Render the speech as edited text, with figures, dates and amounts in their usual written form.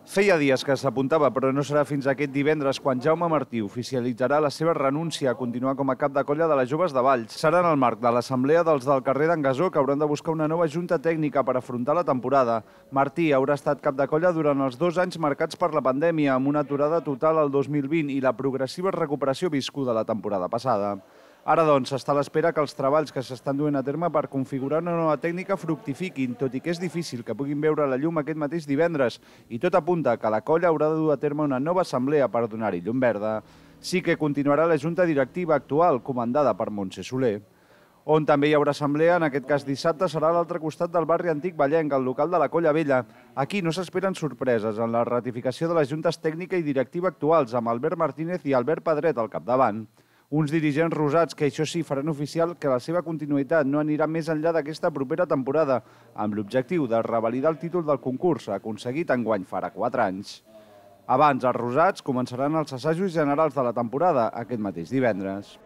Feia dies que s'apuntava, però no serà fins aquest divendres quan Jaume Martí oficialitzarà la seva renúncia a continuar com a cap de colla de les Joves de Valls. Serà en el marc de l'assemblea dels del carrer d'en Gasó que hauran de buscar una nova junta tècnica per afrontar la temporada. Martí haurà estat cap de colla durant els 2 anys marcats per la pandèmia, amb una aturada total al 2020 i la progressiva recuperació viscuda la temporada passada. Ara, doncs, s'està a l'espera que els treballs que s'estan duent a terme per configurar una nova tècnica fructifiquin, tot i que és difícil que puguin veure la llum aquest mateix divendres, i tot apunta que la colla haurà de dur a terme una nova assemblea per donar-hi llum verda. Sí que continuarà la junta directiva actual, comandada per Montse Soler. On també hi haurà assemblea, en aquest cas dissabte, serà a l'altre costat del barri antic Vallenc, al local de la Colla Vella. Aquí no s'esperen sorpreses en la ratificació de les juntes tècnica i directiva actuals, amb Albert Martínez i Albert Pedret al capdavant. Uns dirigents rosats que, això sí, faran oficial que la seva continuïtat no anirà més enllà d'aquesta propera temporada, amb l'objectiu de revalidar el títol del concurs, aconseguit enguany farà 4 anys. Abans, els rosats començaran els assajos generals de la temporada aquest mateix divendres.